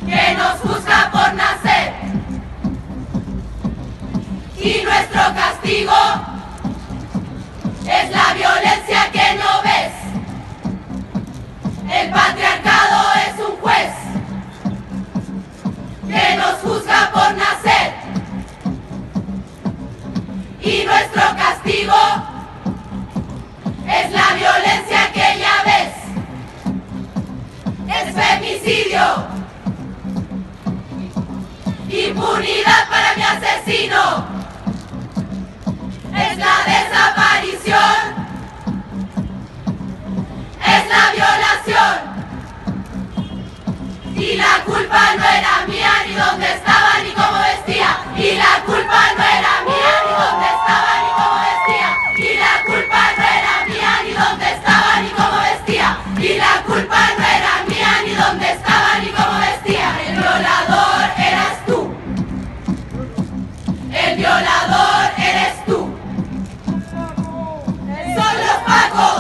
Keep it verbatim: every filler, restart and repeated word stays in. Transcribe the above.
que nos juzga por nacer. Y nuestro castigo es la violencia que no ves. El patriarcado es un juez que nos juzga por nacer. Y nuestro castigo es la violencia que ya ves. Es femicidio. Impunidad para mi asesino. Es la desaparición. Es la violación. Y la culpa no era mía, ni dónde estaba, ni cómo vestía. Y la culpa no era mía, ni dónde estaba, ni cómo vestía. Y la culpa no era mía, ni dónde estaba, ni cómo vestía. Y la culpa no era mía, ni dónde estaba, ni cómo vestía. El violador eras tú. El violador eres tú. Son los pacos.